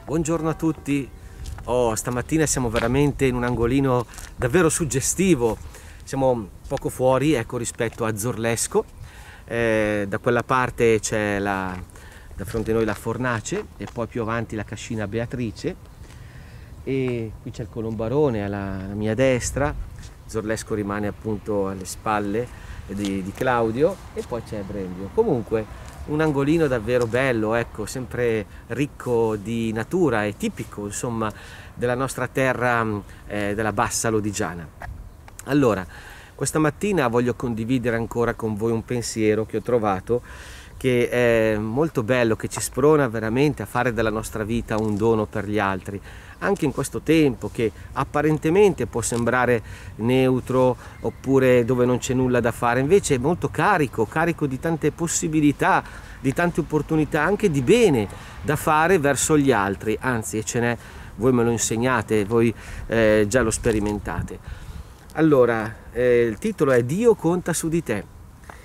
Buongiorno a tutti. Stamattina siamo veramente in un angolino davvero suggestivo. Siamo poco fuori, ecco, rispetto a Zorlesco. Da quella parte c'è da fronte a noi la Fornace e poi più avanti la Cascina Beatrice. E qui c'è il Colombarone alla mia destra. Zorlesco rimane appunto alle spalle di Claudio e poi c'è Brembio. Comunque un angolino davvero bello, ecco, sempre ricco di natura e tipico, insomma, della nostra terra della bassa lodigiana. Allora, questa mattina voglio condividere ancora con voi un pensiero che ho trovato, che è molto bello, che ci sprona veramente a fare della nostra vita un dono per gli altri, anche in questo tempo che apparentemente può sembrare neutro oppure dove non c'è nulla da fare, invece è molto carico di tante possibilità, di tante opportunità, anche di bene da fare verso gli altri, anzi, e ce n'è, voi me lo insegnate, voi già lo sperimentate. Allora, il titolo è Dio conta su di te.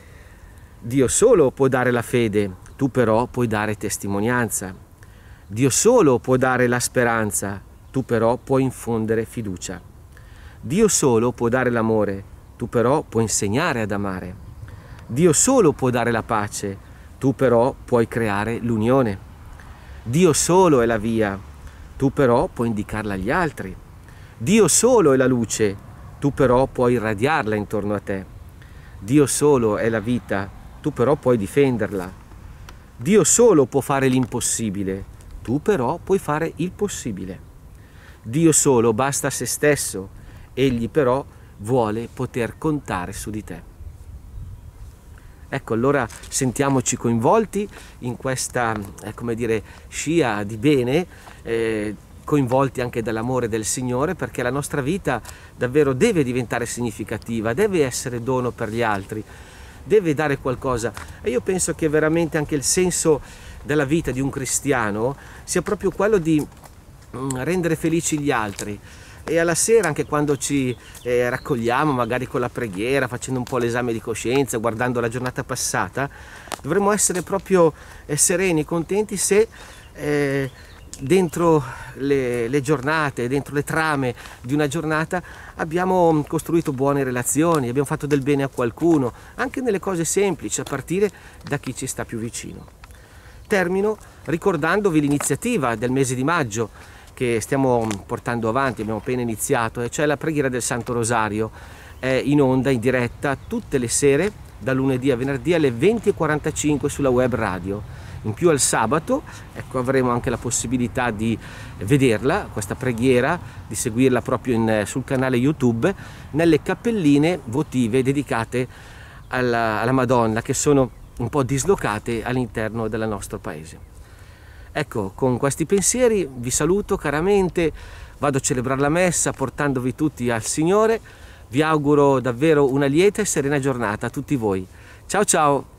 Dio solo può dare la fede, tu però puoi dare testimonianza. Dio solo può dare la speranza, tu però puoi infondere fiducia. Dio solo può dare l'amore, tu però puoi insegnare ad amare. Dio solo può dare la pace, tu però puoi creare l'unione. Dio solo è la via, tu però puoi indicarla agli altri. Dio solo è la luce, tu però puoi irradiarla intorno a te. Dio solo è la vita, tu però puoi difenderla. Dio solo può fare l'impossibile, tu però puoi fare il possibile. Dio solo basta a se stesso, egli però vuole poter contare su di te. Ecco, allora sentiamoci coinvolti in questa, come dire, scia di bene, coinvolti anche dall'amore del Signore, perché la nostra vita davvero deve diventare significativa, deve essere dono per gli altri, deve dare qualcosa. E io penso che veramente anche il senso della vita di un cristiano sia proprio quello di rendere felici gli altri. E alla sera, anche quando ci raccogliamo magari con la preghiera, facendo un po' l'esame di coscienza, guardando la giornata passata, dovremmo essere proprio sereni, contenti se dentro le giornate, dentro le trame di una giornata abbiamo costruito buone relazioni, abbiamo fatto del bene a qualcuno, anche nelle cose semplici, a partire da chi ci sta più vicino. Termino ricordandovi l'iniziativa del mese di maggio che stiamo portando avanti, abbiamo appena iniziato, e cioè la preghiera del Santo Rosario. È in onda, in diretta, tutte le sere, da lunedì a venerdì alle 20:45 sulla web radio. In più al sabato, ecco, avremo anche la possibilità di vederla, questa preghiera, di seguirla proprio sul canale YouTube, nelle cappelline votive dedicate alla Madonna, che sono un po' dislocate all'interno del nostro paese. Ecco, con questi pensieri vi saluto caramente, vado a celebrare la messa portandovi tutti al Signore, vi auguro davvero una lieta e serena giornata a tutti voi. Ciao ciao!